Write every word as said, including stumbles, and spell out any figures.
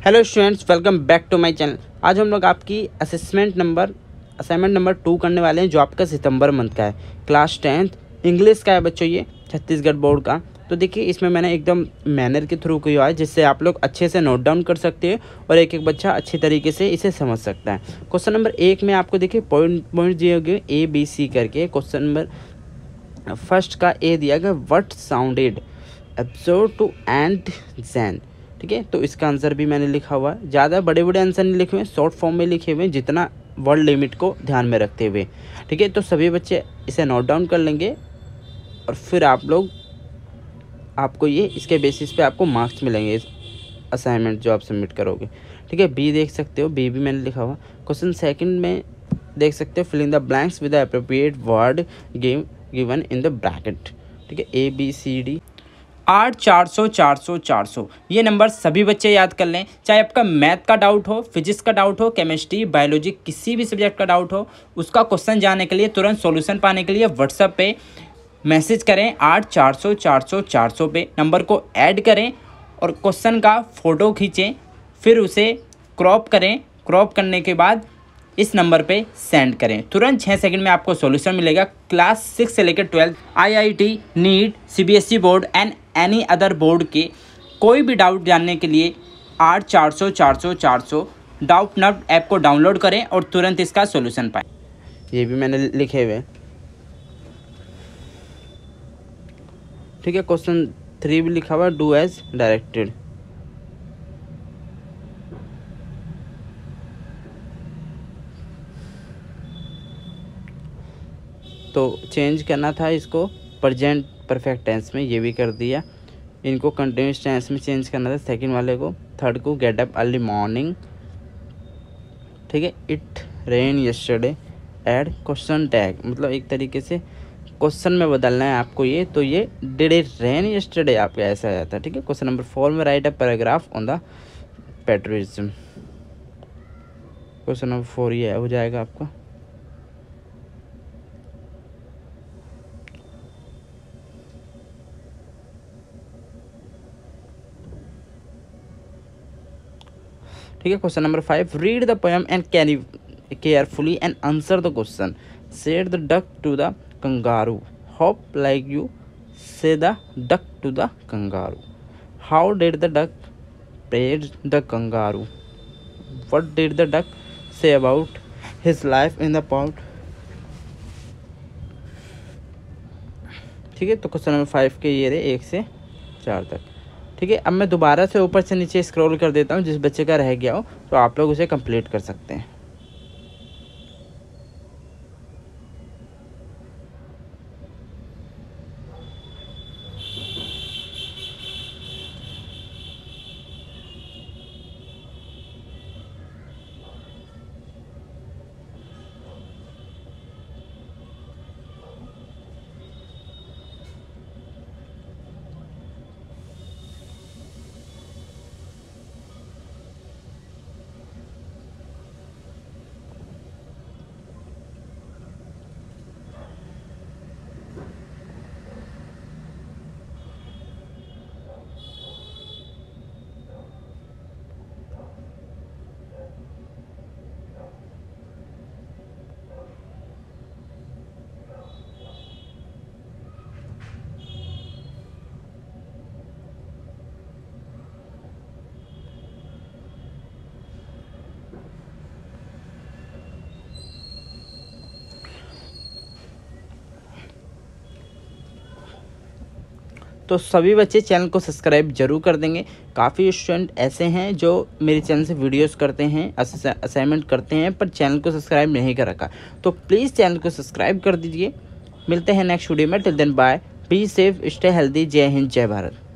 Hello students, welcome back to my channel. आज हम लोग आपकी assessment number assignment number two करने वाले हैं, जो आपका सितंबर मंथ का है। क्लास टेंथ इंग्लिश का है बच्चों, ये छत्तीसगढ़ बोर्ड का। तो देखिए, इसमें मैंने एकदम मैनर के थ्रू किया है, जिससे आप लोग अच्छे से नोट डाउन कर सकते हैं और एक एक बच्चा अच्छी तरीके से इसे समझ सकता है। क्वेश्चन नंबर एक में आपको देखिए पॉइंट पॉइंट दिए गए ए बी सी करके। क्वेश्चन नंबर फर्स्ट का ए दिया गया, what sounded absurd to and Jane. ठीक है, तो इसका आंसर भी मैंने लिखा हुआ है। ज़्यादा बड़े बड़े आंसर नहीं लिखे हुए, शॉर्ट फॉर्म में लिखे हुए, जितना वर्ड लिमिट को ध्यान में रखते हुए। ठीक है, तो सभी बच्चे इसे नोट डाउन कर लेंगे और फिर आप लोग आपको ये इसके बेसिस पे आपको मार्क्स मिलेंगे इस असाइनमेंट जो आप सबमिट करोगे। ठीक है, बी देख सकते हो, बी भी मैंने लिखा हुआ। क्वेश्चन सेकंड में देख सकते हो, filling the blanks with the appropriate word give given in the bracket. ठीक है, ए बी सी डी। आठ, चार सौ, चार सौ, चार सौ, ये नंबर सभी बच्चे याद कर लें। चाहे आपका मैथ का डाउट हो, फिजिक्स का डाउट हो, केमिस्ट्री, बायोलॉजी, किसी भी सब्जेक्ट का डाउट हो, उसका क्वेश्चन जानने के लिए, तुरंत सॉल्यूशन पाने के लिए व्हाट्सएप पे मैसेज करें आठ, चार सौ, चार सौ, चार सौ पे। नंबर को ऐड करें और क्वेश्चन का फ़ोटो खींचें, फिर उसे क्रॉप करें। क्रॉप करने के बाद इस नंबर पे सेंड करें। तुरंत छः सेकंड में आपको सॉल्यूशन मिलेगा। क्लास सिक्स से लेकर twelfth, IIT, NEET, CBSE board and any other board के कोई भी डाउट जानने के लिए आठ, चार सौ, चार सौ, चार सौ डाउट नट ऐप को डाउनलोड करें और तुरंत इसका सॉल्यूशन पाएं। ये भी मैंने लिखे हुए। ठीक है, क्वेश्चन थ्री भी लिखा हुआ, डू एज डायरेक्टेड। तो चेंज करना था इसको प्रेजेंट परफेक्ट टेंस में, ये भी कर दिया। इनको कंटिन्यूस टेंस में चेंज करना था, सेकंड वाले को। थर्ड को गेट अप अर्ली मॉर्निंग। ठीक है, it rain yesterday. Add question tag, मतलब एक तरीके से क्वेश्चन में बदलना है आपको ये। तो ये डिड इट रेन यस्टरडे आपका ऐसा आ जाता है। ठीक है, क्वेश्चन नंबर फोर में write a paragraph on the patriotism. Question number four ये हो जाएगा आपका। ठीक है, question number five, read the poem and carry carefully and answer the question. Said the duck to the kangaroo, hop like you say the duck to the kangaroo. How did the duck paid the kangaroo? What did the duck say about his life in the pond? ठीक है, तो question number five के ये रहे एक से चार तक। ठीक है, अब मैं दोबारा से ऊपर से नीचे स्क्रॉल कर देता हूँ। जिस बच्चे का रह गया हो तो आप लोग उसे कंप्लीट कर सकते हैं। तो सभी बच्चे चैनल को सब्सक्राइब जरूर कर देंगे। काफ़ी स्टूडेंट ऐसे हैं जो मेरे चैनल से वीडियोस करते हैं, असाइनमेंट करते हैं, पर चैनल को सब्सक्राइब नहीं कर रखा। तो प्लीज़ चैनल को सब्सक्राइब कर दीजिए। मिलते हैं नेक्स्ट वीडियो में। Till then bye, be safe, stay healthy. जय हिंद, जय भारत।